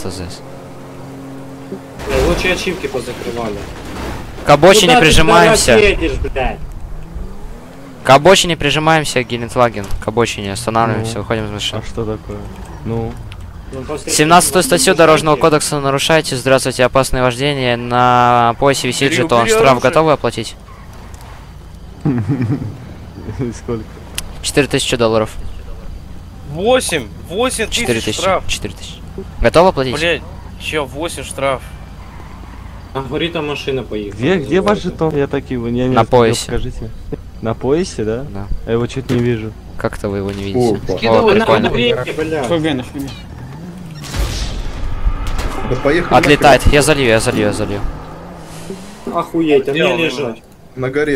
15 ЗС. Лучше ачивки позакрывали. К обочине Куда ты прижимаемся. едешь, блядь? К обочине прижимаемся, Гелендваген. К обочине останавливаемся, Ну, выходим из машины. А что такое? Ну, Ну, после 17-ю статью этого Дорожного не кодекса нарушаете. Здравствуйте, опасное вождение. На поясе висит Бери, жетон. убери Штраф оружие. готовы оплатить? сколько? 4000 долларов. 8 тысяч 4000. штраф. 4000. Готовы оплатить? Блять, чё, 8 штраф. А говорит, а машина поехала. Где ваш жетон? Я так его не На поясе. Скажите. На поясе, да? Да. Я его чуть не вижу. Как-то вы его не видите. Опа. О, Скидывай на прикольно. время, блядь. Да поехали Отлетает. Я залью. Охуеть, а мне Сделано. лежать. на горе.